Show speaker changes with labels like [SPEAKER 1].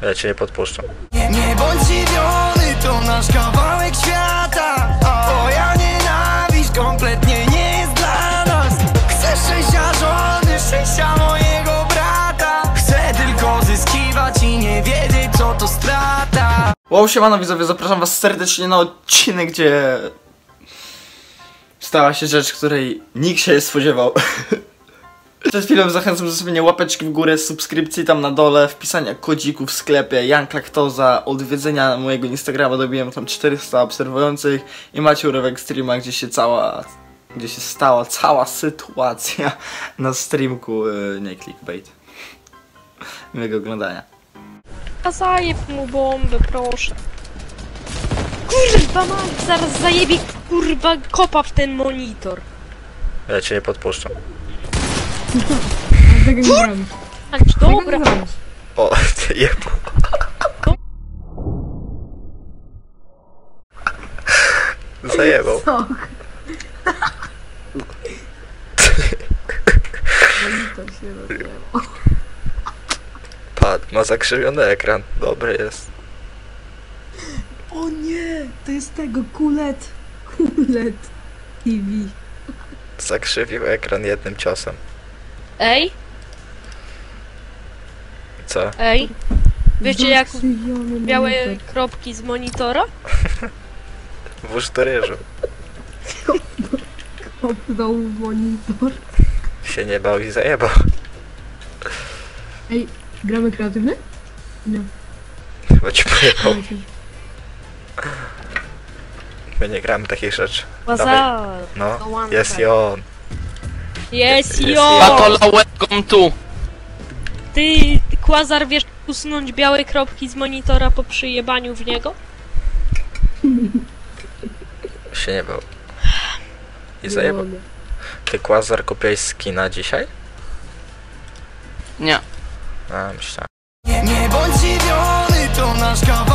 [SPEAKER 1] Ja cię nie podpuszczam.
[SPEAKER 2] Nie bądź zdziwiony, to nasz kawałek świata. Twoja nienawiść kompletnie nie jest dla nas. Chcę szczęścia żony, szczęścia mojego brata. Chcę tylko zyskiwać i nie wiedzieć, co to strata.
[SPEAKER 3] Wow, siemano widzowie, zapraszam was serdecznie na odcinek, gdzie stała się rzecz, której nikt się nie spodziewał. Przed chwilą zachęcam do zostawienia łapeczki w górę, subskrypcji tam na dole, wpisania kodziku w sklepie Young Lactoza, odwiedzenia mojego Instagrama, dobiłem tam 400 obserwujących i macie urywek streama, gdzie się stała cała sytuacja na streamku, nie clickbait. Miłego oglądania.
[SPEAKER 4] A zajeb mu bombę, proszę. Kurwa mać, zaraz zajebie kurwa kopa w ten monitor.
[SPEAKER 1] Ja cię nie podpuszczam.
[SPEAKER 4] Tak, dobra.
[SPEAKER 1] O, ty jebo. Zajebał. Padł, ma zakrzywiony ekran. Dobry jest.
[SPEAKER 5] O nie, to jest tego kulet TV.
[SPEAKER 1] Zakrzywił ekran jednym ciosem.
[SPEAKER 4] Ej,
[SPEAKER 1] Co?
[SPEAKER 4] ej. Wiecie jak
[SPEAKER 5] Zakrzywiony
[SPEAKER 4] białe
[SPEAKER 5] monitor.
[SPEAKER 4] kropki z monitora?
[SPEAKER 1] Włóż do ryżu.
[SPEAKER 5] Kopnął w monitor.
[SPEAKER 1] Się nie bał i zajebał.
[SPEAKER 5] Ej, gramy kreatywny? Nie.
[SPEAKER 1] Chyba ci pojebał. My nie gramy takich rzeczy.
[SPEAKER 4] Bazar.
[SPEAKER 1] No,
[SPEAKER 4] No one
[SPEAKER 1] jest
[SPEAKER 4] time.
[SPEAKER 1] i on.
[SPEAKER 4] Jest
[SPEAKER 1] Jest
[SPEAKER 4] jo!
[SPEAKER 1] jo.
[SPEAKER 6] welcome to!
[SPEAKER 4] Ty, Quasar, wiesz usunąć białe kropki z monitora po przyjebaniu w niego?
[SPEAKER 1] Się nie bał. I zajebał. Ty, Quasar, kupiłeś skina dzisiaj?
[SPEAKER 6] Nie.
[SPEAKER 1] A, myślałem.
[SPEAKER 2] Nie bądź zdziwiony, to nasz kawałek.